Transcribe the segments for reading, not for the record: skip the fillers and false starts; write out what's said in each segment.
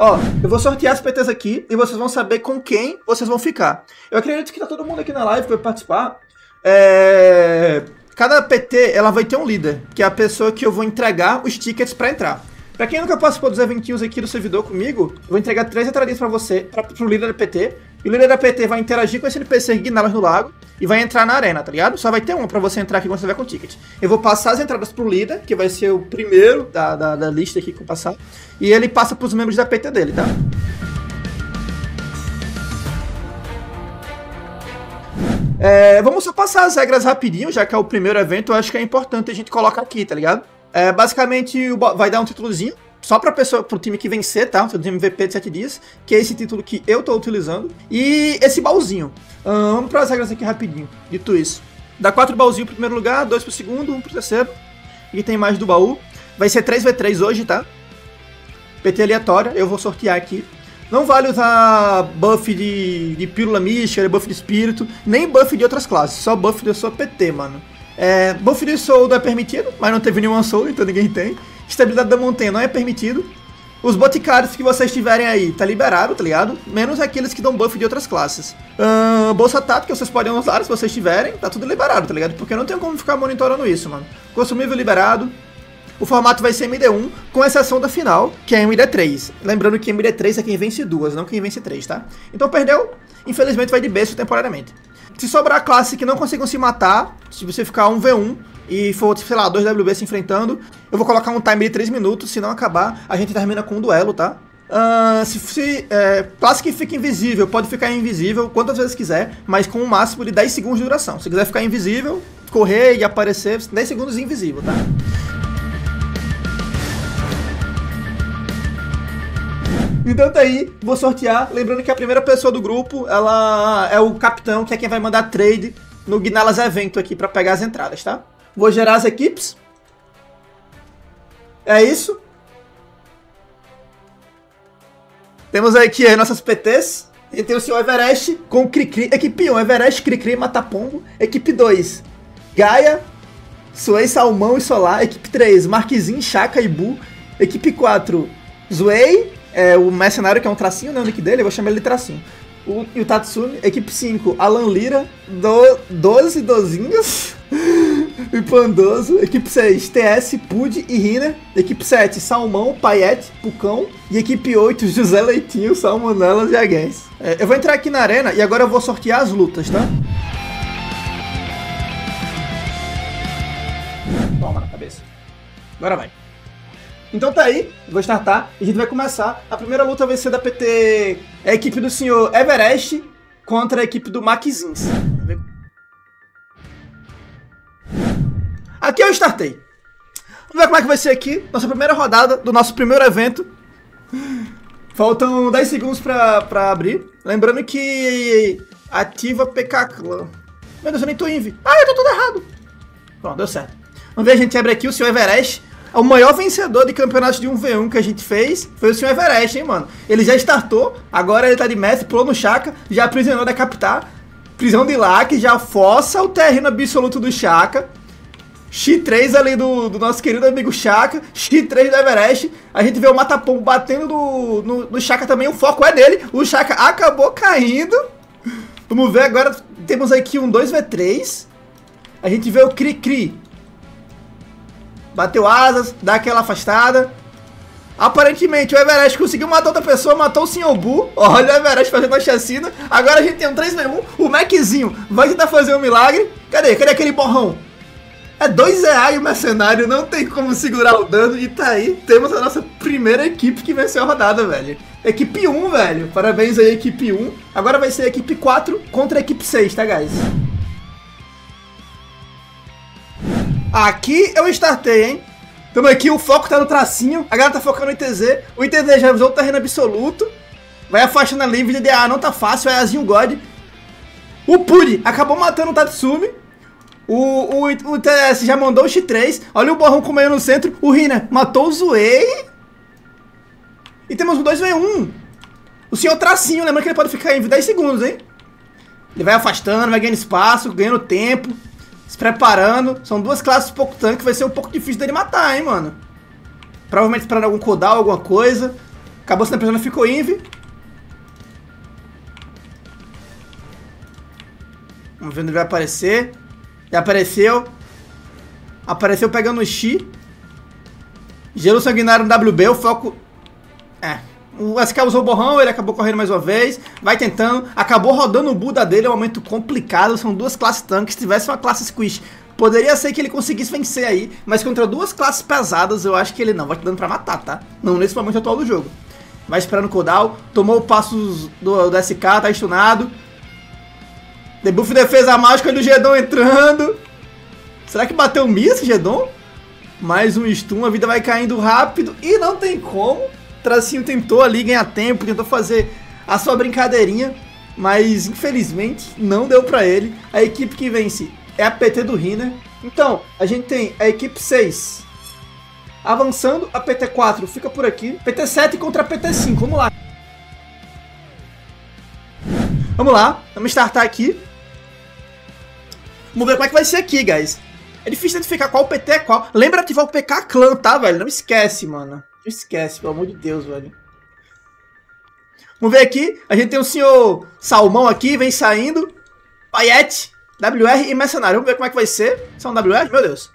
Ó, eu vou sortear as PTs aqui e vocês vão saber com quem vocês vão ficar. Eu acredito que tá todo mundo aqui na live que vai participar. Cada PT, ela vai ter um líder, que é a pessoa que eu vou entregar os tickets pra entrar. Pra quem nunca participou dos eventinhos aqui do servidor comigo, eu vou entregar 3 entradinhas pra você, pro líder da PT. E o líder da PT vai interagir com esse NPC Guinalas no lago e vai entrar na arena, tá ligado? Só vai ter uma pra você entrar aqui quando você tiver com o ticket. Eu vou passar as entradas pro líder, que vai ser o primeiro da lista aqui que eu passar. E ele passa pros membros da PT dele, tá? Vamos só passar as regras rapidinho, já que é o primeiro evento, eu acho que é importante a gente colocar aqui, tá ligado? Basicamente, vai dar um títulozinho, só pro time que vencer, tá? O time MVP de 7 dias, que é esse título que eu tô utilizando. E esse baúzinho. Vamos para as regras aqui rapidinho. Dito isso, dá 4 baúzinhos pro primeiro lugar, 2 pro segundo, 1 pro terceiro. E tem mais do baú. Vai ser 3v3 hoje, tá? PT aleatória, eu vou sortear aqui. Não vale usar buff de pílula mística, buff de espírito, nem buff de outras classes, só buff da sua PT, mano. Buff de soldo é permitido, mas não teve nenhuma soldo, então ninguém tem. Estabilidade da montanha não é permitido. Os boticários que vocês tiverem aí, tá liberado, tá ligado? Menos aqueles que dão buff de outras classes. Bolsa tática vocês podem usar se vocês tiverem, tá tudo liberado, tá ligado? Porque eu não tenho como ficar monitorando isso, mano. Consumível liberado. O formato vai ser MD1, com exceção da final, que é MD3. Lembrando que MD3 é quem vence 2, não quem vence 3, tá? Então perdeu, infelizmente vai de berço temporariamente. Se sobrar a classe que não consigam se matar, se você ficar 1v1 e for, sei lá, 2 WB se enfrentando, eu vou colocar um timer de 3 minutos, se não acabar, a gente termina com um duelo, tá? Classe que fica invisível, pode ficar invisível quantas vezes quiser, mas com um máximo de 10 segundos de duração. Se quiser ficar invisível, correr e aparecer, 10 segundos invisível, tá? Então tá aí, vou sortear. Lembrando que a primeira pessoa do grupo, ela é o capitão, que é quem vai mandar trade no Guinalas evento aqui pra pegar as entradas, tá? Vou gerar as equipes. É isso. Temos aqui as nossas PTs. E tem o senhor Everest com Cricri. Equipe 1, Everest, Cricri, Matapombo. Equipe 2, Gaia, Suei, Salmão e Solar. Equipe 3, Marquezinho, Chaka e Bu. Equipe 4, Zuei. O mercenário, que é um tracinho, né, o nick dele, eu vou chamar ele de tracinho. E o Tatsumi. Equipe 5, Alan Lira, 12 Dozinhos e Pandoso. Equipe 6, TS, Pud e Rina. Equipe 7, Salmão, Paiete, Pucão. E equipe 8, José Leitinho, Salmonelas e Aguens. Eu vou entrar aqui na arena e agora eu vou sortear as lutas, tá? Toma na cabeça. Agora vai. Então tá aí, vou startar e a gente vai começar. A primeira luta vai ser da PT, a equipe do senhor Everest contra a equipe do Maxins. Aqui eu startei. Vamos ver como é que vai ser aqui, nossa primeira rodada do nosso primeiro evento. Faltam 10 segundos pra abrir. Lembrando que ativa PK Clan. Meu Deus, eu nem tô invi. Eu tô tudo errado. Pronto, deu certo. Vamos ver, a gente abre aqui o senhor Everest. O maior vencedor de campeonato de 1v1 que a gente fez foi o senhor Everest, hein, mano? Ele já startou, agora ele tá de mestre, pulou no Chaka, já aprisionou da Capital, prisão de Lac, já força o terreno absoluto do Chaka. X3 ali do nosso querido amigo Chaka, X3 do Everest. A gente vê o Matapombo batendo no Chaka também, o foco é dele. O Chaka acabou caindo. Vamos ver agora, temos aqui um 2v3. A gente vê o Cri-Cri. Bateu asas, dá aquela afastada. Aparentemente o Everest conseguiu matar outra pessoa, matou o Sr. Bu. Olha o Everest fazendo a chacina. Agora a gente tem um 3v1. O Maczinho vai tentar fazer um milagre. Cadê aquele borrão? É 2 reais o mercenário, não tem como segurar o dano. E tá aí, temos a nossa primeira equipe que venceu a rodada, velho. Equipe 1, velho. Parabéns aí, equipe 1. Agora vai ser a equipe 4 contra a equipe 6, tá, guys? Aqui eu startei, hein? Tamo aqui, o foco tá no tracinho. A galera tá focando no ITZ. O ITZ já usou o terreno absoluto. Vai afastando a livre de não tá fácil, é Azinho God. O Puri acabou matando o Tatsumi. O TS já mandou o X3. Olha o borrão comendo no centro. O Rina matou o Zuei. E temos um 2v1. O senhor tracinho, lembra que ele pode ficar em 10 segundos, hein? Ele vai afastando, vai ganhando espaço, ganhando tempo. Se preparando. São duas classes pouco tanque. Vai ser um pouco difícil dele matar, hein, mano. Provavelmente esperando algum cooldown, alguma coisa. Acabou sendo pressionado, ficou Invi. Vamos ver onde ele vai aparecer. Já apareceu. Apareceu pegando o Xi. Gelo sanguinário no WB, o foco... O SK usou o borrão, ele acabou correndo mais uma vez. Vai tentando. Acabou rodando o Buda dele, é um momento complicado. São duas classes tanques. Se tivesse uma classe Squish, poderia ser que ele conseguisse vencer aí. Mas contra duas classes pesadas, eu acho que ele não vai te dando pra matar, tá? Não nesse momento atual do jogo. Vai esperando o cooldown. Tomou o passo do SK, tá stunado. Debuff defesa mágica do Gedon entrando. Será que bateu o miss, Gedon? Mais um stun, a vida vai caindo rápido. E não tem como. Tracinho tentou ali ganhar tempo, tentou fazer a sua brincadeirinha. Mas infelizmente não deu pra ele. A equipe que vence é a PT do Riner. Então, a gente tem a equipe 6 avançando, a PT 4 fica por aqui. PT 7 contra a PT 5, vamos lá. Vamos lá, vamos startar aqui. Vamos ver como é que vai ser aqui, guys. É difícil identificar qual PT é qual. Lembra de ativar o PK Clã, tá, velho? Não esquece, mano. Não esquece, pelo amor de Deus, velho. Vamos ver aqui. A gente tem o senhor Salmão aqui, vem saindo. Payette, WR e Mercenário. Vamos ver como é que vai ser. São WR? Meu Deus.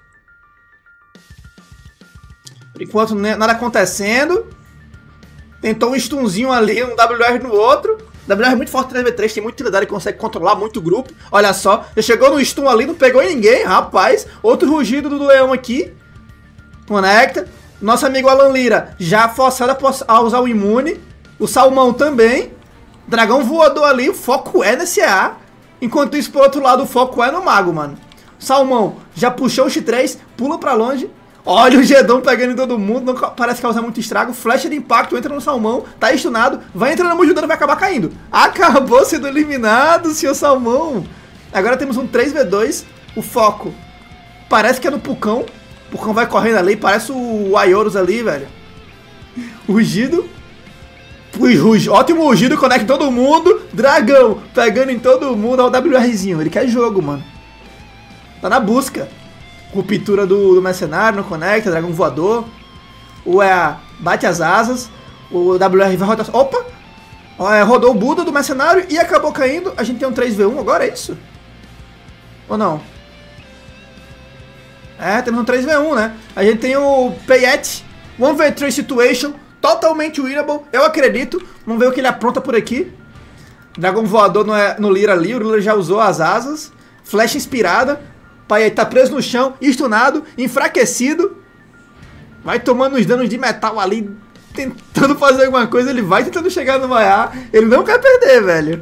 Por enquanto, nada acontecendo. Tentou um stunzinho ali, um WR no outro. WR é muito forte 3v3, tem muita utilidade, consegue controlar muito grupo. Olha só, já chegou no stun ali, não pegou em ninguém, rapaz. Outro rugido do leão aqui. Conecta. Nosso amigo Alan Lira já forçado a usar o imune. O Salmão também. Dragão voador ali, o foco é nesse A. Enquanto isso, pro outro lado, o foco é no mago, mano. Salmão já puxou o X3, pula pra longe. Olha o Gedon pegando em todo mundo, não parece causar muito estrago. Flecha de impacto, entra no Salmão, tá stunado, vai entrando no Mujudano, vai acabar caindo. Acabou sendo eliminado, senhor Salmão. Agora temos um 3v2, o foco parece que é no Pucão. O Pucão vai correndo ali, parece o Ayorus ali, velho. Rugido. Ótimo rugido, conecta todo mundo. Dragão pegando em todo mundo, olha o WRzinho, ele quer jogo, mano. Tá na busca. Ruptura do mercenário, não conecta, dragão voador. O EA bate as asas. O WR vai rodar. Opa! Rodou o Buda do mercenário e acabou caindo. A gente tem um 3v1 agora, é isso? Ou não? Temos um 3v1, né? A gente tem o Payette 1v3 situation. Totalmente winnable, eu acredito. Vamos ver o que ele apronta por aqui. Dragão voador no Lira ali. O Lira já usou as asas. Flecha inspirada. Pai tá preso no chão, stunado, enfraquecido. Vai tomando os danos de metal ali, tentando fazer alguma coisa. Ele vai tentando chegar no Maiá. Ele não quer perder, velho.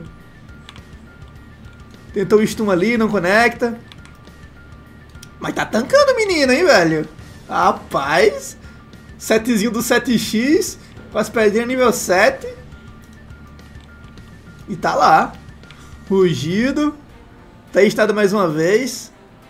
Tentou o stun ali, não conecta. Mas tá tancando o menino, hein, velho. Rapaz. Setzinho do 7x, com as pedrinhas nível 7. E tá lá. Rugido. Testado mais uma vez.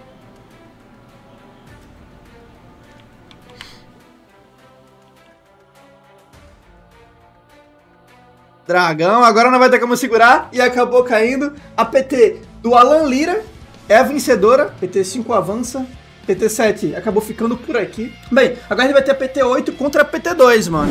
Dragão, agora não vai ter como segurar. E acabou caindo. A PT do Alan Lira é a vencedora. PT 5 avança. PT 7 acabou ficando por aqui. Bem, agora a gente vai ter a PT 8 contra a PT 2, mano.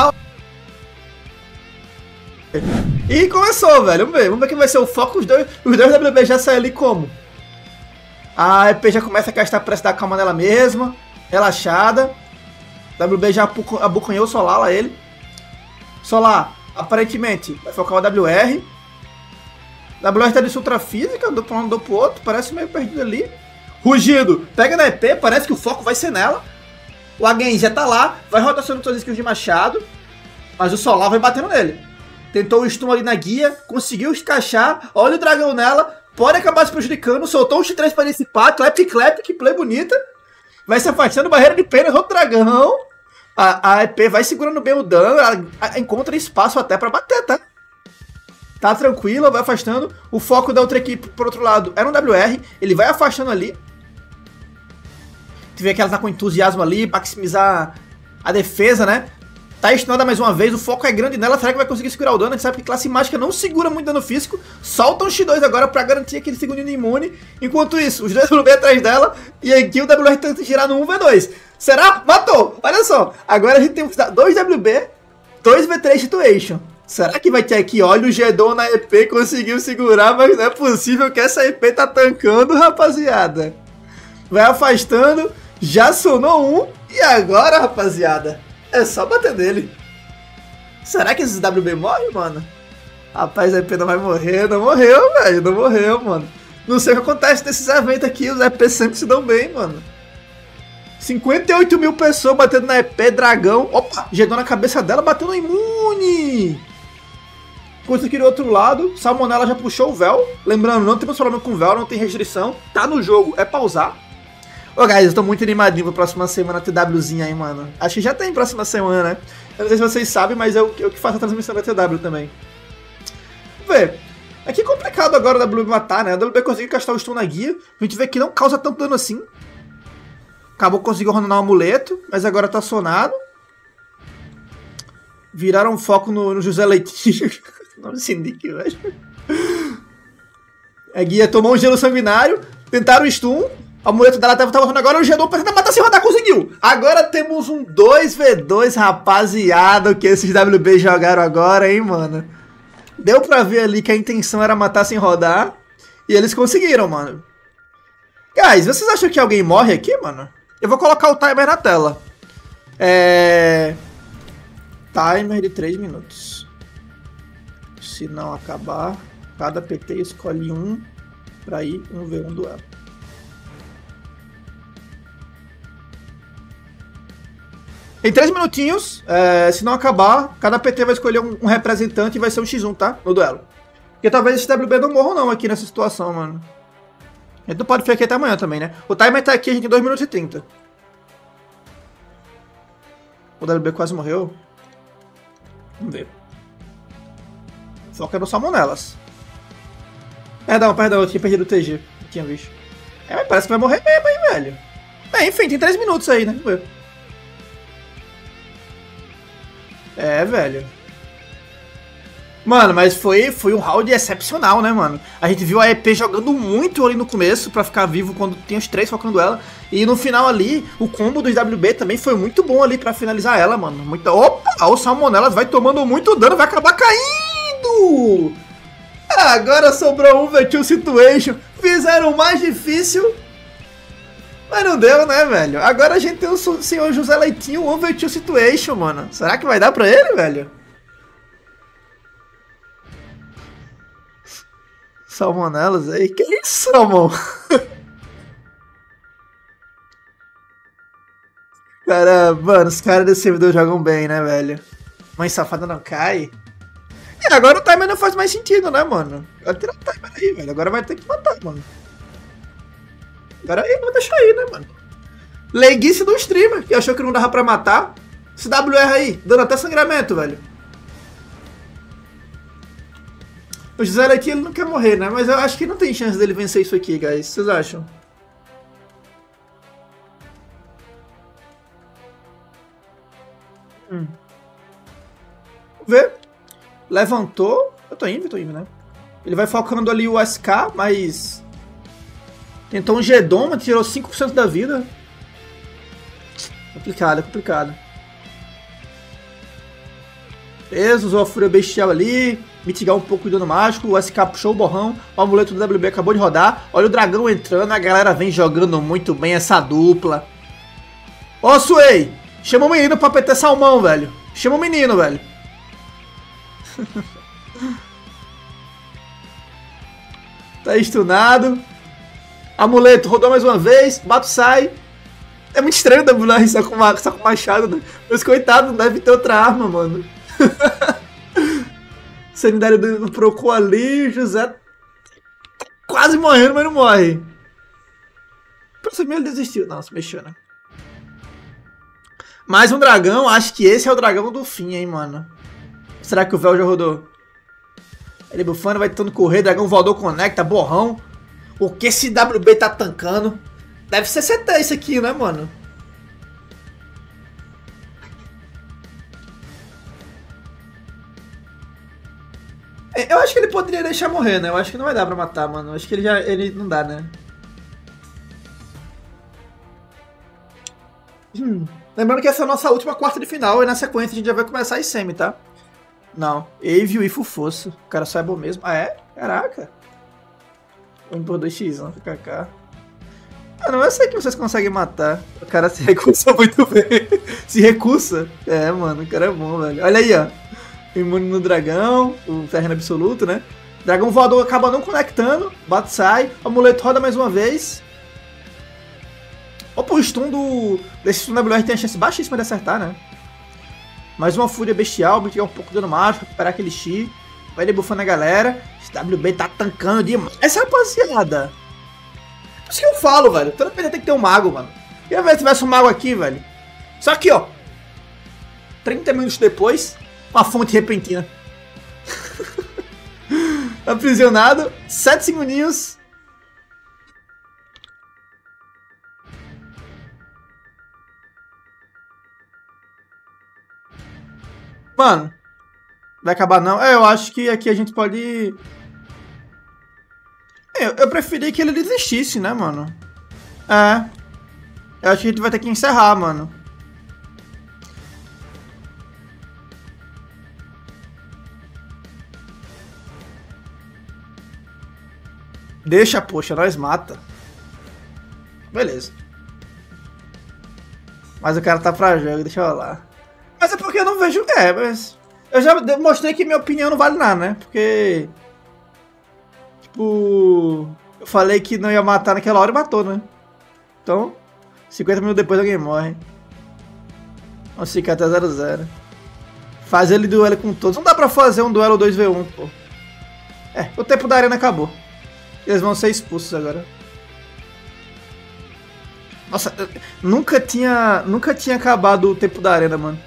E começou, velho. Vamos ver quem vai ser o foco. Os dois WB já saem ali como? A EP já começa a gastar pressa da calma nela mesma. Relaxada. WB já abocanhou o Solar lá, ele. Solar, aparentemente, vai focar o WR. WR tá de ultra física, andou pra um, andou pro outro. Parece meio perdido ali. Rugido, pega na EP, parece que o foco vai ser nela. O Agen já tá lá, vai rotacionando suas skills de machado. Mas o Solar vai batendo nele. Tentou o stun ali na guia, conseguiu encaixar. Olha o dragão nela, pode acabar se prejudicando. Soltou um X3 para dissipar, clap, que play bonita. Vai se afastando, barreira de pena, outro dragão. A EP vai segurando bem o dano, ela encontra espaço até pra bater, tá? Tá tranquila, vai afastando. O foco da outra equipe, por outro lado, era um WR. Ele vai afastando ali. Tu vê que ela tá com entusiasmo ali pra maximizar a defesa, né? Tá stunada mais uma vez, o foco é grande nela. Será que vai conseguir segurar o dano? A gente sabe que classe mágica não segura muito dano físico. Solta um X2 agora pra garantir aquele segundinho imune. Enquanto isso, os dois WB atrás dela. E aqui o WR tenta girar no 1v2. Será? Matou! Olha só, agora a gente tem dois WB 2v3 situation. Será que vai ter aqui? Olha, o Gedon na EP conseguiu segurar, mas não é possível que essa EP tá tancando, rapaziada. Vai afastando, já sonou um, e agora, rapaziada, é só bater nele. Será que esses WB morrem, mano? Rapaz, a EP não vai morrer, não morreu, velho, não morreu, mano. Não sei o que acontece nesses eventos aqui, os EP sempre se dão bem, mano. 58 mil pessoas batendo na EP, dragão. Opa, Gedon na cabeça dela, batendo imune. Enquanto aqui do outro lado, Salmonella já puxou o véu. Lembrando, não temos problema com o véu, não tem restrição. Tá no jogo, é pausar. Ô, guys, eu tô muito animadinho pra próxima semana TWzinha aí, mano. Acho que já tem próxima semana, né? Eu não sei se vocês sabem, mas eu que faço a transmissão da TW também. Vamos ver. Aqui é complicado agora o WB matar, né? O WB conseguiu castar o stun na guia. A gente vê que não causa tanto dano assim. Acabou conseguindo rondar um amuleto, mas agora tá sonado. Viraram foco no José Leitinho. Não desse nick, velho. A guia tomou um gelo sanguinário. Tentaram o stun. O amuleto dela tava rodando agora. O Gedon tentando matar sem rodar, conseguiu. Agora temos um 2v2, rapaziada. O que esses WB jogaram agora, hein, mano. Deu pra ver ali que a intenção era matar sem rodar. E eles conseguiram, mano. Guys, vocês acham que alguém morre aqui, mano? Eu vou colocar o timer na tela. Timer de 3 minutos. Se não acabar, cada PT escolhe um pra ir 1v1 duelo. Em 3 minutinhos, se não acabar, cada PT vai escolher um representante e vai ser um x1, tá? No duelo. Porque talvez esse WB não morra não aqui nessa situação, mano. A gente não pode ficar aqui até amanhã também, né? O timer tá aqui, a gente tem 2 minutos e 30. O WB quase morreu. Vamos ver. Foca no Salmonellas. Perdão, eu tinha perdido o TG. Não tinha visto. Mas parece que vai morrer mesmo, hein, velho. Enfim, tem 3 minutos aí, né? Vamos ver. Velho. Mano, mas foi um round excepcional, né, mano? A gente viu a EP jogando muito ali no começo pra ficar vivo quando tinha os 3 focando ela. E no final ali, o combo dos WB também foi muito bom ali pra finalizar ela, mano. Opa, o Salmonellas vai tomando muito dano, vai acabar caindo! Agora sobrou um V2 Situation. Fizeram o mais difícil, mas não deu, né, velho? Agora a gente tem o senhor José Leitinho, um V2 Situation, mano. Será que vai dar pra ele, velho? Salmonellas aí? Que isso, Salmon? Cara, mano, os caras desse servidor jogam bem, né, velho? Mãe safada não cai. E agora o timer não faz mais sentido, né, mano? Agora tira o timer aí, velho. Agora vai ter que matar, mano. Agora aí, não deixa aí, né, mano? Leiguice do streamer, que achou que não dava pra matar. Esse WR aí, dando até sangramento, velho. O José aqui, ele não quer morrer, né? Mas eu acho que não tem chance dele vencer isso aqui, guys. Vocês acham? Vamos ver. Levantou. Eu tô indo, né? Ele vai focando ali o SK, mas... Tentou um Gedon, mas tirou 5% da vida. Complicado, complicado. Beleza, usou a Fúria Bestial ali. Mitigar um pouco de dano mágico. O SK puxou o borrão. O amuleto do WB acabou de rodar. Olha o dragão entrando. A galera vem jogando muito bem essa dupla. Ó, Suei! Chama o menino pra PT salmão, velho. Chama o menino, velho. Tá stunado. Amuleto rodou mais uma vez. Bato sai. É muito estranho o WR só com machado, né? Mas coitado, não deve ter outra arma, mano. Sanitário do Procon ali. José quase morrendo, mas não morre. Pra mim ele desistiu. Não, se mexeu, né? Mais um dragão. Acho que esse é o dragão do fim, hein, mano. Será que o véu já rodou? Ele bufando, vai tentando correr. Dragão voador conecta, borrão. O que esse WB tá tancando? Deve ser CT isso aqui, né, mano? Eu acho que ele poderia deixar morrer, né? Eu acho que não vai dar pra matar, mano. Eu acho que ele não dá, né? Lembrando que essa é a nossa última quarta de final e na sequência a gente já vai começar as semi, tá? Não. Evil e Fufosso. O cara só é bom mesmo. Ah, é? Caraca. 1 por 2x, 1 kkk. Ah, não, eu sei que vocês conseguem matar. O cara se recusa muito bem. Se recusa? É, mano, o cara é bom, velho. Olha aí, ó. Imune no dragão, o terreno absoluto, né? Dragão voador acaba não conectando. Bate, sai. O amuleto roda mais uma vez. Opa, o stun desse stun WR tem a chance baixíssima de acertar, né? Mais uma fúria bestial, mitigar um pouco de dano mágico, recuperar aquele X. Vai debuffando a galera. Esse WB tá tancando demais. Essa rapaziada. É isso que eu falo, velho. Toda PT tem que ter um mago, mano. Queria ver se tivesse um mago aqui, velho. Só que, ó. 30 minutos depois, uma fonte repentina. Aprisionado. 7 segundinhos. Mano, vai acabar não? É, eu acho que aqui a gente pode... Eu preferi que ele desistisse, né, mano? É. Eu acho que a gente vai ter que encerrar, mano. Deixa, poxa, nós mata. Beleza. Mas o cara tá pra jogo, deixa eu lá. Mas é porque eu não vejo... É, mas... Eu já mostrei que minha opinião não vale nada, né? Porque... Tipo... Eu falei que não ia matar naquela hora e matou, né? Então... 50 minutos depois alguém morre. Vamos ficar até 0-0. Fazer ele duelo com todos. Não dá pra fazer um duelo 2v1, pô. É, o tempo da arena acabou. Eles vão ser expulsos agora. Nossa, nunca tinha acabado o tempo da arena, mano.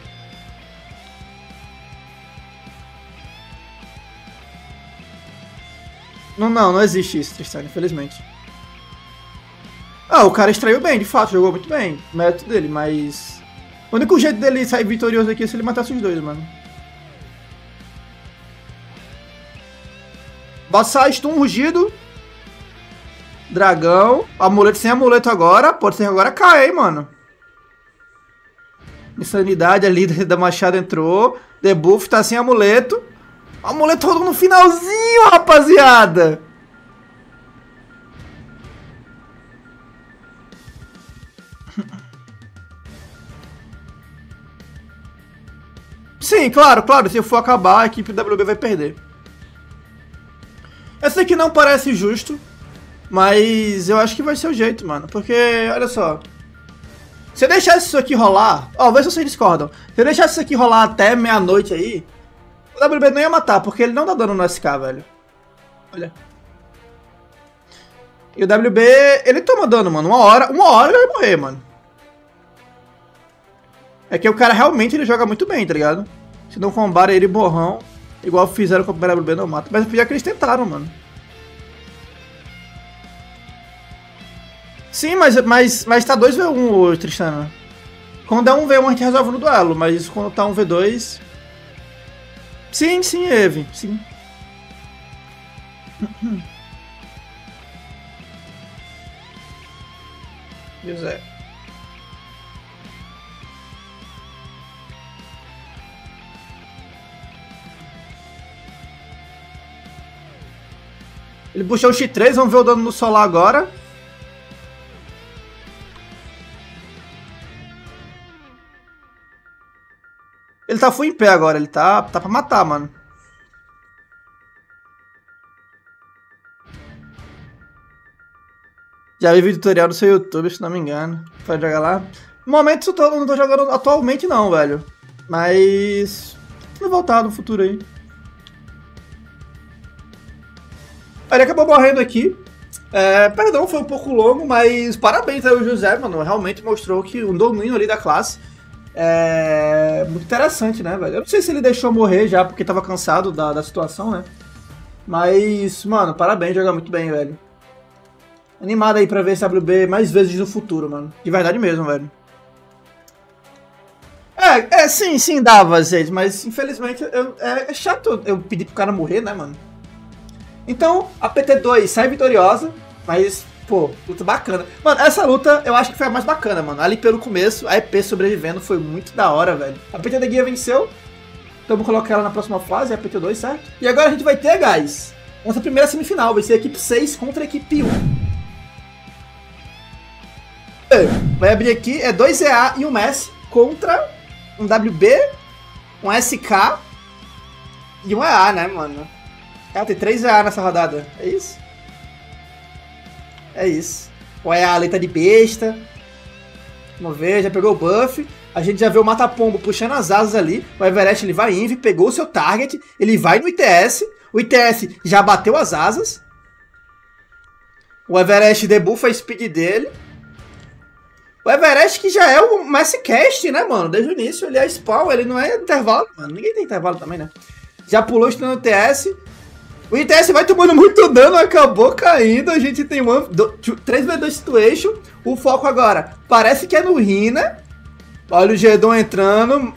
Não existe isso, Tristão, infelizmente. Ah, o cara extraiu bem, de fato, jogou muito bem. Mérito dele, mas... O único jeito dele sair vitorioso aqui é se ele matasse os dois, mano. Bossar, stun, rugido. Dragão. Amuleto sem amuleto agora. Pode ser que agora caia, hein, mano. Insanidade ali da machada entrou. Debuff tá sem amuleto. Amuleto rodou no finalzinho, rapaziada. Sim, claro. Se eu for acabar, a equipe WB vai perder. Eu sei que não parece justo, mas eu acho que vai ser o jeito, mano. Porque, olha só. Se eu deixasse isso aqui rolar... Ó, vê se vocês discordam. Se eu deixasse isso aqui rolar até meia-noite aí, o WB não ia matar, porque ele não dá dano no SK, velho. Olha. E o WB, ele toma dano, mano. Uma hora ele vai morrer, mano. É que o cara realmente ele joga muito bem, tá ligado? Se não combara ele borrão, igual fizeram com o WB, não mata. Mas pior que eles tentaram, mano. Sim, mas tá 2v1, Tristana. Quando é 1v1 a gente resolve no duelo, mas quando tá 1v2... Sim, Eve, sim. José. Ele puxou o X3, vamos ver o dano no solar agora. Ele tá full em pé agora, ele tá pra matar, mano. Já vi vídeo tutorial no seu YouTube, se não me engano. Pode jogar lá. No momento eu não tô jogando atualmente não, velho. Mas... vou voltar no futuro aí. Ele acabou morrendo aqui. Perdão, foi um pouco longo, mas parabéns aí ao José, mano. Realmente mostrou que um domínio ali da classe é muito interessante, né, velho? Eu não sei se ele deixou morrer já porque tava cansado da situação, né? Mas, mano, parabéns, joga muito bem, velho. Animado aí pra ver esse WB mais vezes no futuro, mano. De verdade mesmo, velho. Sim, dava, gente, mas infelizmente é chato eu pedir pro cara morrer, né, mano? Então, a PT2 sai vitoriosa, mas Pô, luta bacana. Mano, essa luta eu acho que foi a mais bacana, mano. Ali pelo começo, a EP sobrevivendo foi muito da hora, velho. A PT da Guia venceu. Então vamos colocar ela na próxima fase, a PT2, certo? E agora a gente vai ter, guys, nossa primeira semifinal. Vai ser a equipe 6 contra a equipe 1. Vai abrir aqui, é 2 EA e um Messi contra um WB, um SK e um EA, né, mano? Tem 3 EA nessa rodada, é isso? É isso. O EA ali tá de besta. Vamos ver, já pegou o buff. A gente já vê o Mata-Pombo puxando as asas ali. O Everest ele vai Invi, pegou o seu target. Ele vai no ITS. O ITS já bateu as asas. O Everest debuffa a speed dele. O Everest que já é o Masscast, né, mano? Desde o início ele é spawn, ele não é intervalo. Mano, ninguém tem intervalo também, né? Já pulou no ITS. O ITS vai tomando muito dano, acabou caindo. A gente tem 3v2 situation. O foco agora parece que é no Rina. Olha o Gedon entrando.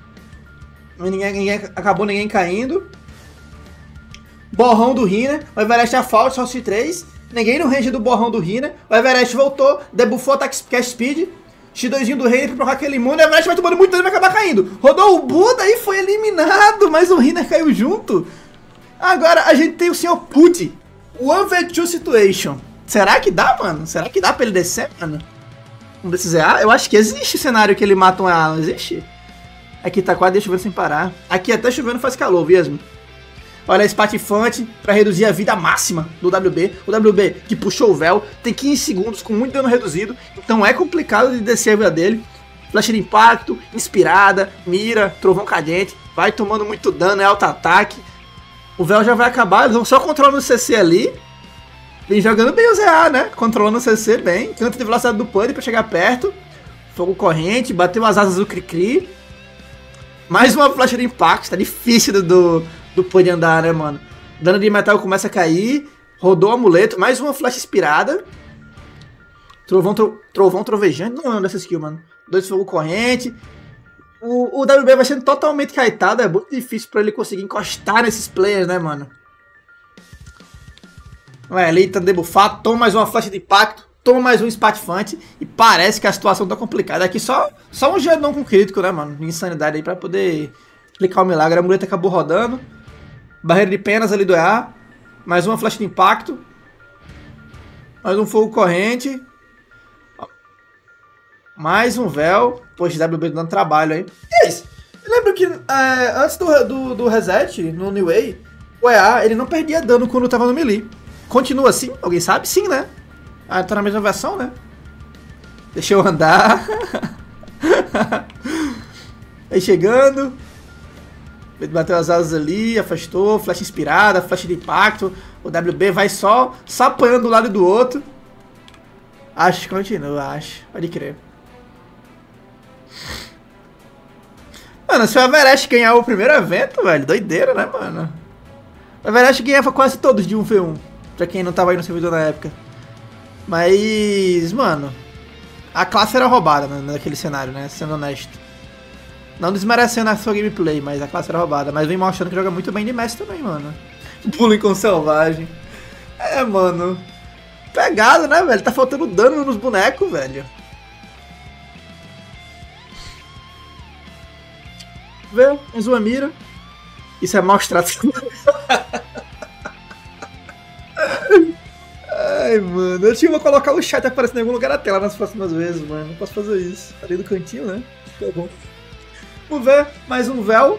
Acabou ninguém caindo. Borrão do Rina. O Everest é falta, só se 3. Ninguém no range do borrão do Rina. O Everest voltou, debuffou o ataque cast speed. X2 do Rina pra provocar aquele imuno. O Everest vai tomando muito dano e vai acabar caindo. Rodou o Buda e foi eliminado. Mas o Rina caiu junto. Agora a gente tem o Sr. Put. 1v2 situation. Será que dá, mano? Será que dá pra ele descer, mano? Um desses EA? Eu acho que existe cenário que ele mata um EA, não existe? Aqui tá quase chovendo sem parar. Aqui até chovendo faz calor mesmo. Olha a Spatifante pra reduzir a vida máxima do WB. O WB que puxou o véu, tem 15 segundos com muito dano reduzido. Então é complicado de descer a vida dele. Flecha de impacto, inspirada, mira, trovão cadente. Vai tomando muito dano, é auto-ataque. O véu já vai acabar, eles vão só controlando o CC ali. Vem jogando bem o ZA, né? Controlando o CC bem. Canto de velocidade do Pud pra chegar perto. Fogo corrente, bateu as asas do Cricri. Mais uma flecha de impacto, tá difícil do Pud andar, né, mano? Dano de metal começa a cair. Rodou o amuleto, mais uma flecha inspirada. Trovão trovejante, não lembro dessa skill, mano. 2 fogo corrente. O WB vai sendo totalmente caetado, é muito difícil pra ele conseguir encostar nesses players, né, mano? Ué, ele tá debuffado, toma mais uma flecha de impacto, toma mais um Spatifante e parece que a situação tá complicada. Aqui só um Gedon com crítico, né, mano? Insanidade aí pra poder explicar o milagre. A muleta acabou rodando. Barreira de penas ali do EA. Mais uma flecha de impacto. Mais um fogo corrente. Mais um véu. Poxa, WB dando trabalho aí. E é isso. Eu lembro que antes do reset, no New Way, o EA ele não perdia dano quando tava no melee. Continua assim? Alguém sabe? Sim, né? Ah, tá na mesma versão, né? Deixa eu andar. Aí chegando. Ele bateu as asas ali, afastou, flecha inspirada, flecha de impacto. O WB vai só apanhando do lado do outro. Acho que continua, acho. Pode crer. Mano, se o Everest ganhar o primeiro evento, velho, doideira, né, mano? O Everest ganhava quase todos de 1v1. Pra quem não tava aí no servidor na época. Mas, mano, a classe era roubada, né, naquele cenário, né? Sendo honesto. Não desmerecendo a sua gameplay, mas a classe era roubada. Mas vem mostrando que joga muito bem de Messi também, mano. Pulling com selvagem. É, mano. Pegado, né, velho? Tá faltando dano nos bonecos, velho. Vê, mais uma mira. Isso é maus tratos. Ai, mano. Eu tinha que colocar o chat aparecendo em algum lugar da tela nas próximas vezes, mano. Não posso fazer isso. Ali do cantinho, né? Tá bom. Vamos ver. Mais um véu.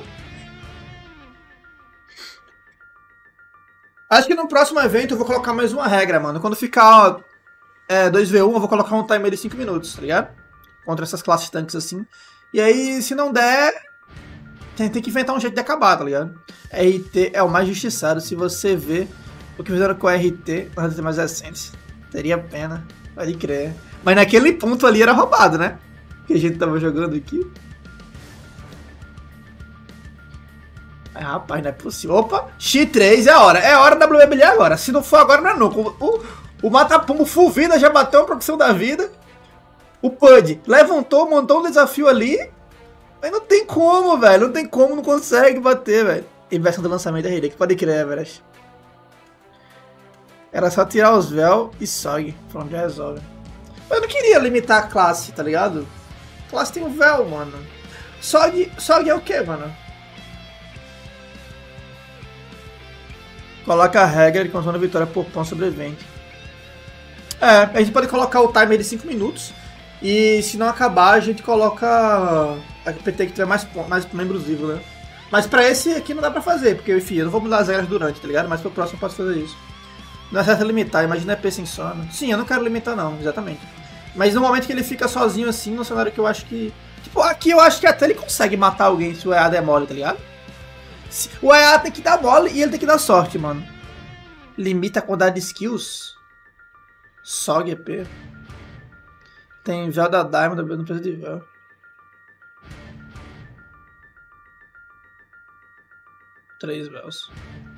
Acho que no próximo evento eu vou colocar mais uma regra, mano. Quando ficar 2v1, eu vou colocar um timer de 5 minutos, tá ligado? Contra essas classes tanques assim. E aí, se não der, tem que inventar um jeito de acabar, tá ligado? RT é o mais justiçado. Se você vê o que fizeram com o RT, o RT mais recentes, teria pena. Pode crer. Mas naquele ponto ali era roubado, né? Que a gente tava jogando aqui. Rapaz, não é possível. Opa, X3 é a hora. É a hora da WB brilhar agora. Se não for agora, não é nunca. O Mata-Pombo full vida já bateu a produção da vida. O Pud levantou, montou um desafio ali. Mas não tem como, velho. Não tem como, não consegue bater, velho. Inversão do lançamento da Rede, que pode crer, Everest. Era só tirar os véus e Sog. Pronto, já resolve. Mas eu não queria limitar a classe, tá ligado? A classe tem um véu, mano. Sog é o que, mano? Coloca a regra de consome a vitória por ponto sobrevivente. É, a gente pode colocar o timer de 5 minutos. E se não acabar, a gente coloca a PT que tiver mais membros vivos, né? Mas pra esse aqui não dá pra fazer, porque enfim, eu não vou mudar as regras durante, tá ligado? Mas pro próximo eu posso fazer isso. Não é certo limitar, imagina EP sem sono. Sim, eu não quero limitar não, exatamente. Mas no momento que ele fica sozinho assim, no cenário que eu acho que... Tipo, aqui eu acho que até ele consegue matar alguém se o EA der mole, tá ligado? O EA tem que dar mole e ele tem que dar sorte, mano. Limita a quantidade de skills. Sog EP. Tem véu da Diamond, não precisa de véu. Três véus.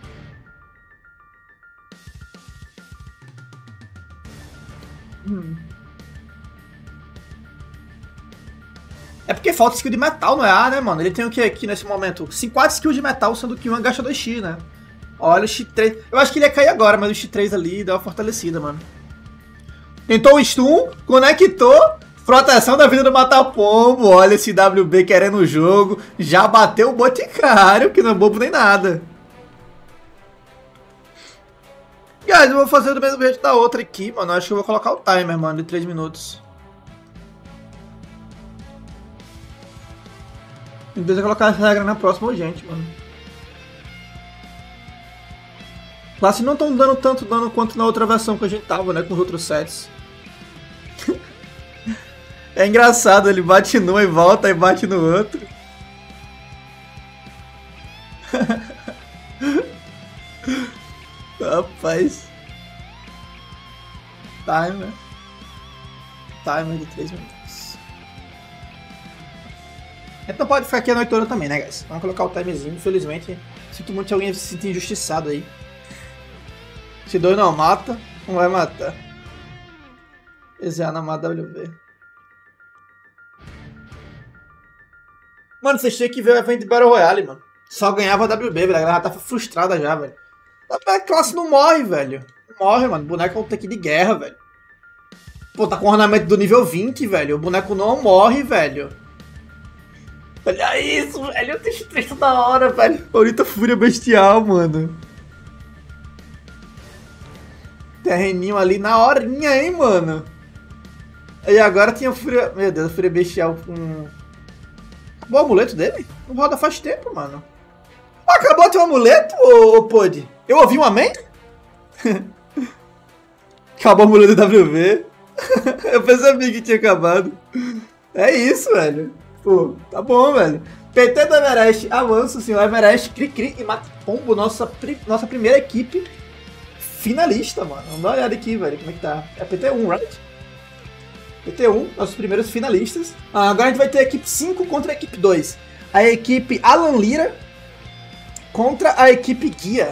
É porque falta skill de metal no EA, né, mano? Ele tem o que aqui nesse momento? 4 skills de metal, sendo que uma gasta 2x, né? Olha o X3. Eu acho que ele ia cair agora, mas o X3 ali deu uma fortalecida, mano. Tentou o stun, conectou. Proteção da vida do Mata-Pombo. Olha esse WB querendo o jogo. Já bateu o Boticário, que não é bobo nem nada. Guys, eu vou fazer do mesmo jeito da outra aqui, mano. Acho que eu vou colocar o timer, mano, de 3 minutos. Em vez de colocar essa regra na próxima, gente, mano. Classes não estão dando tanto dano quanto na outra versão que a gente tava, né? Com os outros sets. É engraçado, ele bate num e volta e bate no outro. Rapaz. Timer de 3 minutos. Então pode ficar aqui a noite toda também, né, guys? Vamos colocar o timerzinho. Infelizmente, sinto muito se alguém se sentir injustiçado aí. Se dois não mata, não vai matar. Esse é na WB. Mano, vocês tinham que ver o evento de Battle Royale, mano. Só ganhava WB, velho. A galera tá frustrada já, velho. A classe não morre, velho. Não morre, mano. O boneco é um tanque de guerra, velho. Pô, tá com ornamento do nível 20, velho. O boneco não morre, velho. Olha isso, velho. Eu tenho triste da hora, velho. Bonita fúria bestial, mano. Terreninho ali na horinha, hein, mano. E agora tinha fúria... Meu Deus, a fúria bestial com... Acabou o amuleto dele? Não roda faz tempo, mano. Acabou teu amuleto, ô Pod? Eu ouvi um amém? Acabou o amuleto do WV. Eu percebi que tinha acabado. É isso, velho. Pô, tá bom, velho. PT do Everest, avanço, senhor. Everest, Cri-Cri e Mata-Pombo, nossa primeira equipe finalista, mano. Vamos dar uma olhada aqui, velho, como é que tá. É PT1, right? PT1, nossos primeiros finalistas. Agora a gente vai ter a equipe 5 contra a equipe 2. A equipe Alan Lira contra a equipe Guia.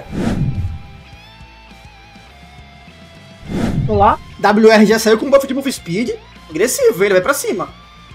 Vamos lá. WR já saiu com buff de move speed. Agressivo, ele vai pra cima.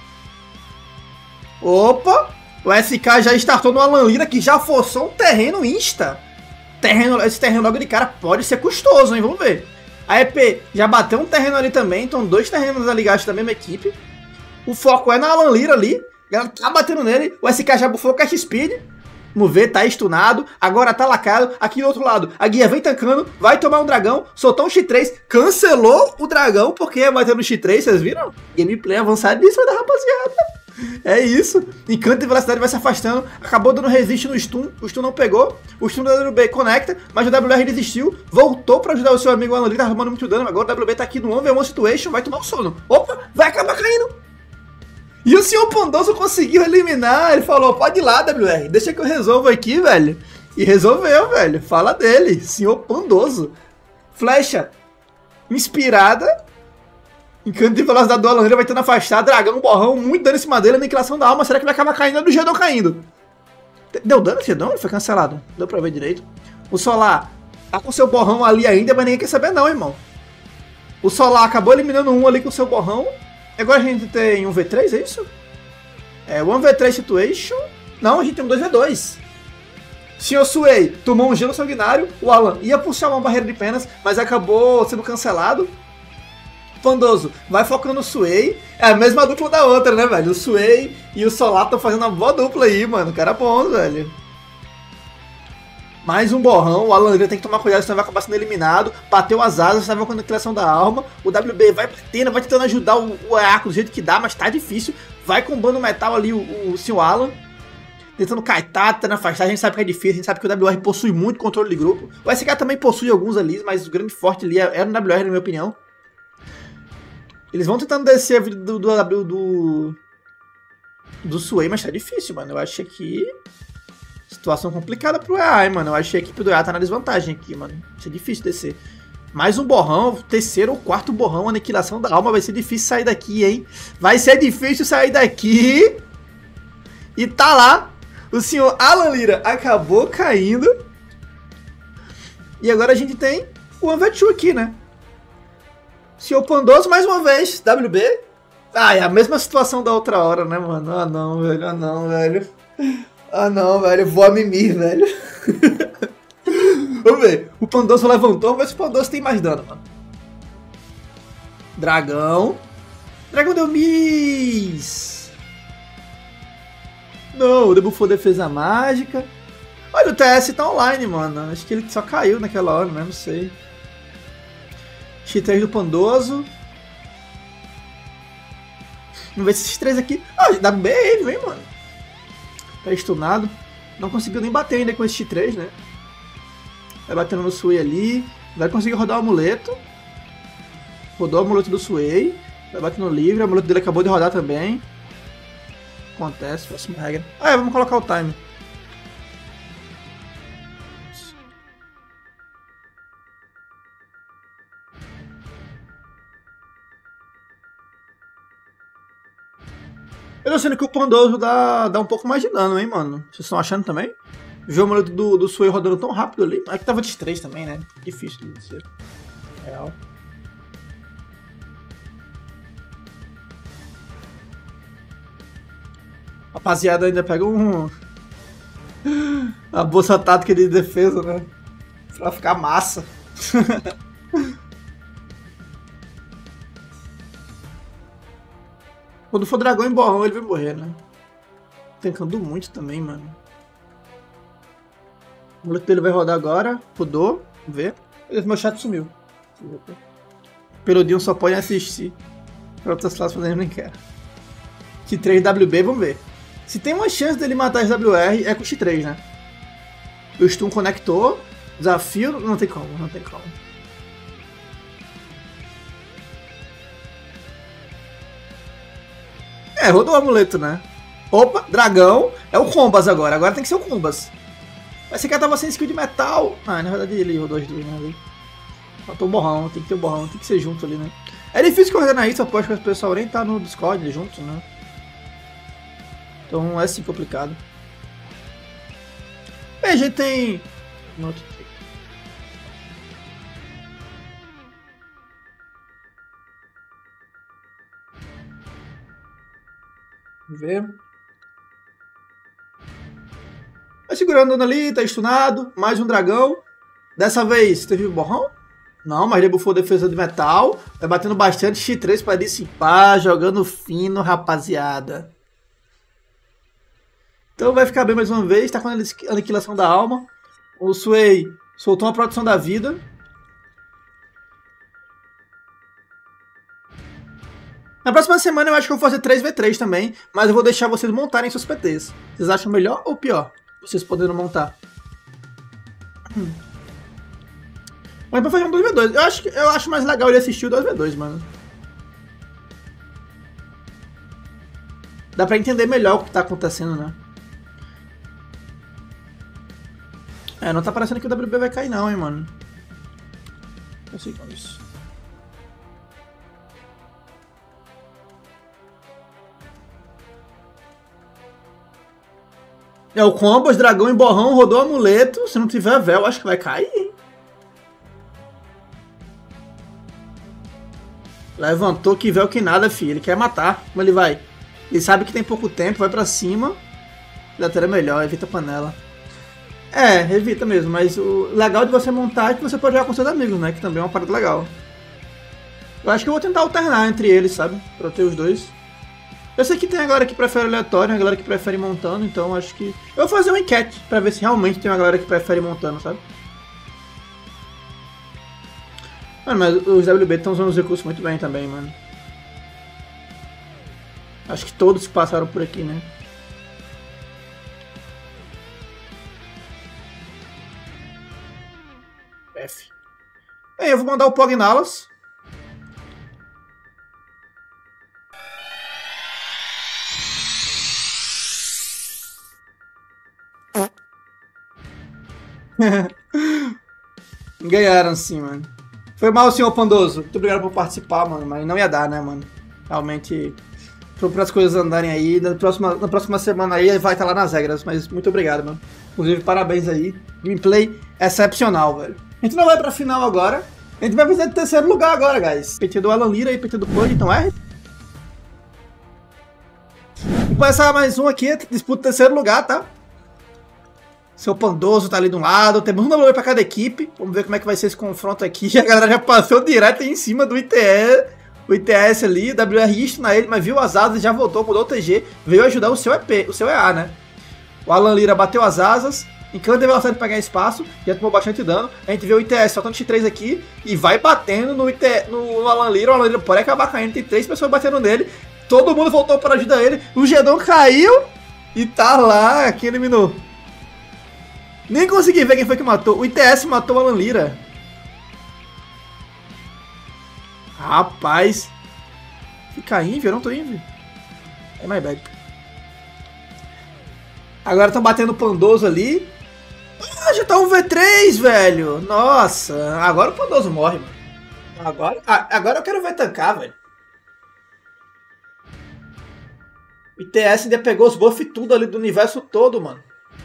Opa! O SK já startou no Alan Lira, que já forçou um terreno insta. Esse terreno logo de cara pode ser custoso, hein? Vamos ver. A EP já bateu um terreno ali também, então 2 terrenos ali gastos da mesma equipe. O foco é na Alan Lira ali. A galera tá batendo nele. O SK já bufou o Cast Speed. Vamos ver, tá stunado. Agora tá lacado. Aqui do outro lado, a Guia vem tancando. Vai tomar um dragão. Soltou um X3. Cancelou o dragão porque ia bater no X3. Vocês viram? Gameplay avançadíssima da rapaziada. É isso. Encanto de velocidade vai se afastando. Acabou dando resist no stun. O stun não pegou. O stun do WB conecta. Mas o WR desistiu. Voltou pra ajudar o seu amigo Alan Lira. Tá arrumando muito dano. Agora o WB tá aqui no 1v1 situation. Vai tomar o sono. Opa, vai acabar caindo. E o senhor Pondoso conseguiu eliminar. Ele falou, pode ir lá, WR. Deixa que eu resolvo aqui, velho. E resolveu, velho. Fala dele. Senhor Pondoso. Flecha inspirada. Encanto de velocidade do Alan Lira vai tendo afastado. Dragão, borrão, muito dano em cima dele. Aniquilação da alma. Será que vai acabar caindo? É do Gedon caindo. Deu dano no Gedon? Ele foi cancelado. Deu pra ver direito. O Solar tá com seu borrão ali ainda, mas ninguém quer saber não, irmão. O Solar acabou eliminando um ali com seu borrão. Agora a gente tem um V3, é isso? É, 1v3 situation. Não, a gente tem um 2v2. Senhor Suei tomou um gelo sanguinário. O Alan ia puxar uma barreira de penas, mas acabou sendo cancelado. Pandoso vai focando no Suei. É a mesma dupla da outra, né, velho? O Suei e o Solar estão fazendo uma boa dupla aí, mano. Cara bom, velho. Mais um borrão. O Alan tem que tomar cuidado, senão vai acabar sendo eliminado. Bateu as asas, estava com a aniquilação da alma. O WB vai tentando ajudar o Eaco do jeito que dá, mas tá difícil. Vai combando o metal ali, o Sr. Alan. Tentando kaitar, tentando afastar. A gente sabe que é difícil, a gente sabe que o WR possui muito controle de grupo. O SK também possui alguns ali, mas o grande forte ali era o WR, na minha opinião. Eles vão tentando descer a vida do Suei, mas tá difícil, mano. Eu acho que situação complicada pro EA, mano. Eu acho que a equipe do EA tá na desvantagem aqui, mano. Vai ser difícil descer. Mais um borrão, terceiro ou quarto borrão, aniquilação da alma. Vai ser difícil sair daqui, hein? Vai ser difícil sair daqui. E tá lá. O senhor Alan Lira acabou caindo. E agora a gente tem o Anvechu aqui, né? Senhor Pandoso, mais uma vez, WB. Ah, é a mesma situação da outra hora, né, mano? Ah, não, velho. Ah, não, velho. Ah, não, velho. Vou a mimir, velho. Vamos ver. O Pandoso levantou. Vamos ver se o Pandoso tem mais dano, mano. Dragão. Dragão deu miss. Não, o debuffou defesa mágica. Olha, o TS tá online, mano. Acho que ele só caiu naquela hora, né? Não sei. X3 do Pandoso. Vamos ver se esses três aqui... Ah, dá bem ele, vem, mano. Tá stunado. Não conseguiu nem bater ainda com esse X3, né? Vai batendo no Suei ali. Vai conseguir rodar o amuleto. Rodou o amuleto do Suei. Vai batendo livre. O amuleto dele acabou de rodar também. Acontece, próxima regra. Ah, é, vamos colocar o time. Eu tô sendo que o Pandoso dá um pouco mais de dano, hein, mano. Vocês estão achando também? Vi o amuleto do Suei rodando tão rápido ali. É que tava de 3 também, né? Difícil de ser. Real. Rapaziada, ainda pega a bolsa tática de defesa, né? Pra ficar massa. Quando for dragão em borrão, ele vai morrer, né? Tancando muito também, mano. O moleque dele vai rodar agora. Rodou. Vamos ver. Meu chat sumiu. Peludinho só pode assistir. Pra outras classes fazendo nem quer. X3 WB, vamos ver. Se tem uma chance dele matar esse WR, é com o X3, né? O stun conectou. Desafio. Não tem como, não tem como. É, rodou o amuleto, né? Opa, dragão. É o Combas agora. Agora tem que ser o Combas. Esse cara tava sem skill de metal. Ah, na verdade ele rodou as duas, né? Ali. Faltou o borrão. Tem que ter o borrão. Tem que ser junto ali, né? É difícil coordenar isso. Aposto que o pessoal nem tá no Discord junto, né? Então é assim complicado. Bem, a gente tem... Vamos ver. Vai segurando ali, tá stunado. Mais um dragão. Dessa vez teve o borrão? Não, mas debuffou defesa de metal. Vai batendo bastante X3 pra dissipar. Jogando fino, rapaziada. Então vai ficar bem mais uma vez. Tá com a aniquilação da alma. O Suei soltou uma proteção da vida. Na próxima semana eu acho que eu vou fazer 3v3 também, mas eu vou deixar vocês montarem seus PTs. Vocês acham melhor ou pior? Vocês podendo montar. Mas pra fazer um 2v2, eu acho mais legal ele assistir o 2v2, mano. Dá pra entender melhor o que tá acontecendo, né? É, não tá parecendo que o WB vai cair não, hein, mano. Eu sei com isso. É o Combos, dragão em borrão, rodou o amuleto. Se não tiver véu, acho que vai cair, hein? Levantou que véu que nada, filho. Ele quer matar. Como ele vai? Ele sabe que tem pouco tempo, vai pra cima. Lateral é melhor, evita a panela. É, evita mesmo, mas o legal de você montar é que você pode jogar com seus amigos, né? Que também é uma parada legal. Eu acho que eu vou tentar alternar entre eles, sabe? Pra ter os dois. Eu sei que tem a galera que prefere aleatório, a galera que prefere montando, então acho que... Eu vou fazer uma enquete pra ver se realmente tem uma galera que prefere montando, sabe? Mano, mas os WB estão usando os recursos muito bem também, mano. Acho que todos passaram por aqui, né? F. Bem, eu vou mandar o Pognalas. Ganharam sim, mano. Foi mal, senhor Pandoso. Muito obrigado por participar, mano. Mas não ia dar, né, mano? Realmente, para as coisas andarem aí. Na próxima semana aí vai estar lá nas regras. Mas muito obrigado, mano. Inclusive, parabéns aí. Gameplay excepcional, velho. A gente não vai pra final agora. A gente vai fazer de terceiro lugar agora, guys. PT do Alan Lira e PT do Pug, então é. Vamos começar mais um aqui. Disputa terceiro lugar, tá? Seu Pandoso tá ali de um lado. Temos um W pra cada equipe. Vamos ver como é que vai ser esse confronto aqui. A galera já passou direto em cima do ITE. O ITS ali. O WR isto na ele, mas viu as asas e já voltou, mudou o TG. Veio ajudar o seu EP, o seu EA, né? O Alan Lira bateu as asas. Encanta velocidade pra ganhar espaço. Já tomou bastante dano. A gente vê o ITS soltando X3 aqui. E vai batendo no Alan Lira. O Alan Lira pode acabar caindo. Tem 3 pessoas batendo nele. Todo mundo voltou para ajudar ele. O Gedon caiu. E tá lá. Quem eliminou? Nem consegui ver quem foi que matou. O ITS matou o Alan Lira. Rapaz. Fica invi, eu não tô invi. É my bad. Agora estão batendo o Pandoso ali. Ah, já tá um V3, velho. Nossa. Agora o Pandoso morre, mano. Agora eu quero ver tancar, velho. O ITS ainda pegou os buffs e tudo ali do universo todo, mano.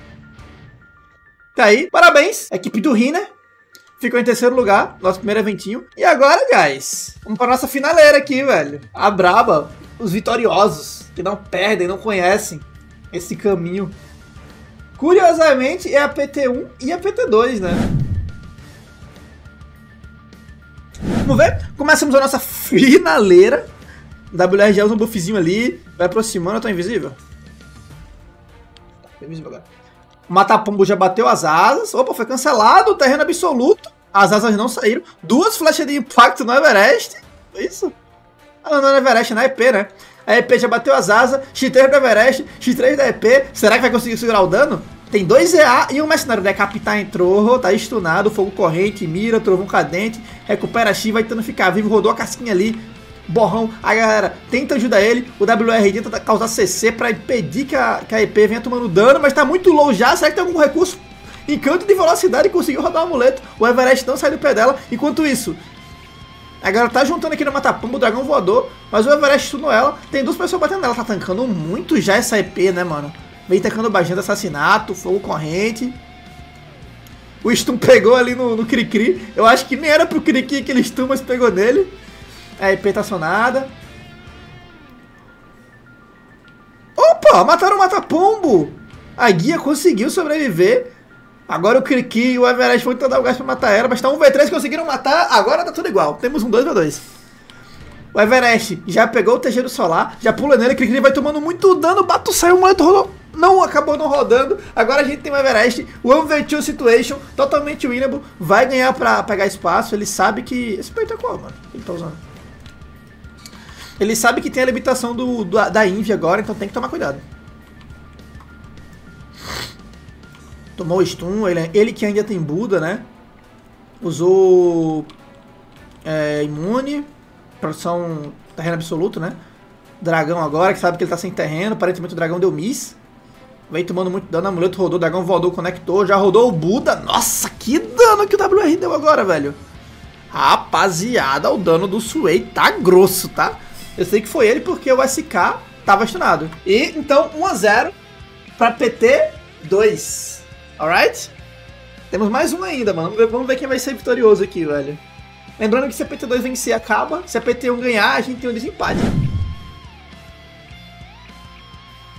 Tá aí, parabéns, equipe do Riner. Ficou em terceiro lugar, nosso primeiro eventinho. E agora, guys, vamos pra nossa finaleira aqui, velho. A braba, os vitoriosos, que não perdem, não conhecem esse caminho. Curiosamente, é a PT1 e a PT2, né? Vamos ver? Começamos a nossa finaleira. WR já usa um buffzinho ali, vai aproximando, eu tô invisível. Tá invisível agora. O Matapombo já bateu as asas. Opa, foi cancelado o terreno absoluto. As asas não saíram. 2 flechas de impacto no Everest. Foi isso? Ah, não, não é Everest, na EP, né? A EP já bateu as asas. X3 do Everest, X3 da EP. Será que vai conseguir segurar o dano? Tem 2 EA e um mercenário. Decapitar entrou, tá stunado. Fogo corrente, mira, trovão cadente. Recupera X, vai tentando ficar vivo. Rodou a casquinha ali. Borrão, a galera tenta ajudar ele, o WR tenta causar CC pra impedir que a EP venha tomando dano, mas tá muito low já, será que tem algum recurso? Encanto de velocidade e conseguiu rodar o amuleto, o Everest não sai do pé dela, enquanto isso, a galera tá juntando aqui no Matapombo o dragão voador, mas o Everest stunou ela, tem 2 pessoas batendo nela, tá tancando muito já essa EP, né, mano? Vem tancando bastante de assassinato, fogo corrente. O stun pegou ali no Cricri, eu acho que nem era pro Cricri aquele stun, mas pegou nele. A EP tá acionada. Opa, mataram o Matapombo. A guia conseguiu sobreviver. Agora o Criki e o Everest vão tentar dar o gás pra matar ela. Mas tá um V3 conseguiram matar. Agora tá tudo igual. Temos um 2v2. O Everest já pegou o TG do Solar. Já pula nele. O Criki vai tomando muito dano. Bato, saiu o moleto, rolou. Não, acabou não rodando. Agora a gente tem o Everest. O 1v2 situation. Totalmente winnable. Vai ganhar pra pegar espaço. Ele sabe que... Esse peito é qual, mano? Ele tá usando. Ele sabe que tem a limitação da Envy agora, então tem que tomar cuidado. Tomou o stun, ele que ainda tem Buda, né? Usou imune, produção terreno absoluto, né? Dragão agora, que sabe que ele tá sem terreno, aparentemente o dragão deu miss. Vem tomando muito dano, amuleto rodou, dragão voador, conectou, já rodou o Buda. Nossa, que dano que o WR deu agora, velho. Rapaziada, o dano do Sway tá grosso, tá? Eu sei que foi ele porque o SK tava stunado. E então 1-0 pra PT2. Alright? Temos mais um ainda, mano. Vamos ver quem vai ser vitorioso aqui, velho. Lembrando que se a PT2 vencer, acaba. Se a PT1 ganhar, a gente tem um desempate.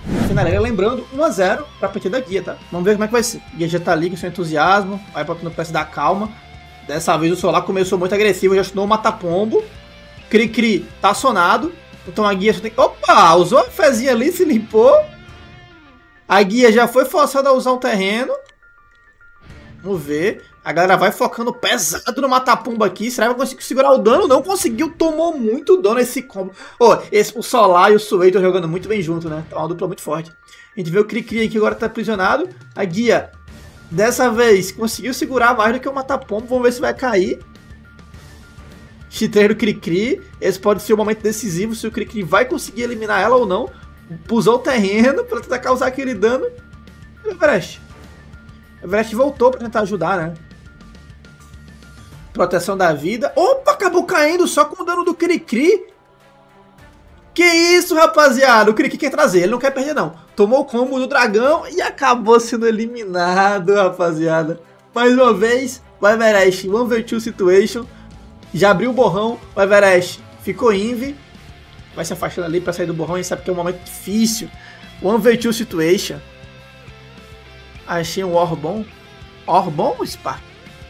Finaleira, lembrando, 1-0 pra PT da Guia, tá? Vamos ver como é que vai ser. Guia já tá ali com seu entusiasmo, vai botando o preço da calma. Dessa vez o Solar começou muito agressivo, já estudou o Mata-Pombo. Cri-Cri tá sonado, então a Guia só tem... Opa, usou a fezinha ali, se limpou. A Guia já foi forçada a usar um terreno. Vamos ver. A galera vai focando pesado no Mata-Pombo aqui. Será que vai conseguir segurar o dano? Não conseguiu. Tomou muito dano esse combo. O Solar e o Suei estão jogando muito bem junto, né? Tá uma dupla muito forte. A gente vê o Cri-Cri aqui agora tá aprisionado. A Guia, dessa vez, conseguiu segurar mais do que o Mata-Pombo. Vamos ver se vai cair. X3 do Cri-Cri. Esse pode ser o momento decisivo. Se o Cri-Cri vai conseguir eliminar ela ou não. Pusou o terreno pra tentar causar aquele dano. E o Everest. O Everest voltou pra tentar ajudar, né? Proteção da vida. Opa, acabou caindo só com o dano do Cri-Cri. Que isso, rapaziada. O Cri-Cri quer trazer, ele não quer perder, não. Tomou o combo do dragão e acabou sendo eliminado, rapaziada. Mais uma vez, o Everest 1v2 situation. Já abriu o borrão, o Everest ficou invi. Vai se afastando ali pra sair do borrão, a gente sabe que é um momento difícil. 1v2 situation. Achei um Orbon. Orbon ou Spark?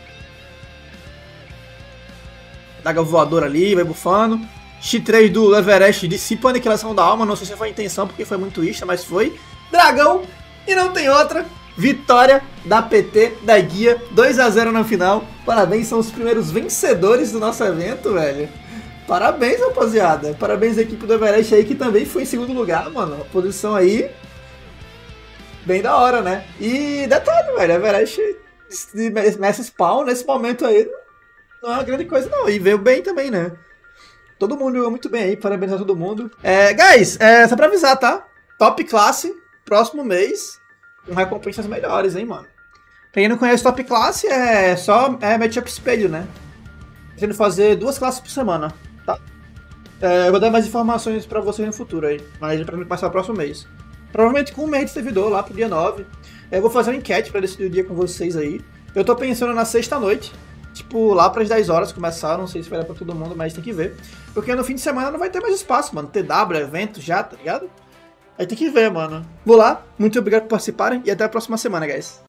Daga voadora ali, vai bufando. X3 do Everest dissipa a aniquilação da alma. Não sei se foi a intenção, porque foi muito ista, mas foi. Dragão, e não tem outra. Vitória da PT, da Guia. 2-0 na final. Parabéns, são os primeiros vencedores do nosso evento, velho. Parabéns, rapaziada. Parabéns à equipe do Everest aí, que também foi em segundo lugar, mano. A posição aí, bem da hora, né? E detalhe, velho, Everest nessa spawn, nesse momento aí, não é uma grande coisa não. E veio bem também, né? Todo mundo jogou muito bem aí, parabéns a todo mundo. Guys, só pra avisar, tá? Top classe, próximo mês, com recompensas melhores, hein, mano. Pra quem não conhece Top classe, é matchup espelho, né? Tentando fazer 2 classes por semana, tá? Eu vou dar mais informações pra vocês no futuro aí, mas pra mim passar o próximo mês. Provavelmente com um mês de servidor lá pro dia 9. Eu vou fazer uma enquete pra decidir o dia com vocês aí. Eu tô pensando na sexta-noite. Tipo, lá pras 10 horas começar. Não sei se vai dar pra todo mundo, mas tem que ver. Porque no fim de semana não vai ter mais espaço, mano. TW, evento já, tá ligado? Aí tem que ver, mano. Vou lá. Muito obrigado por participarem e até a próxima semana, guys.